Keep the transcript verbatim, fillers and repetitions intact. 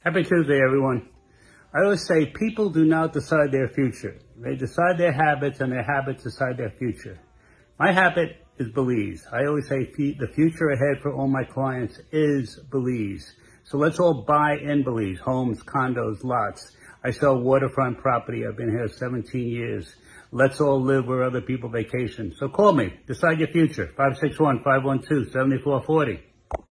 Happy Tuesday, everyone. I always say people do not decide their future. They decide their habits, and their habits decide their future. My habit is Belize. I always say the future ahead for all my clients is Belize. So let's all buy in Belize. Homes, condos, lots. I sell waterfront property. I've been here seventeen years. Let's all live where other people vacation. So call me. Decide your future. five six one, five one two, seven four four zero.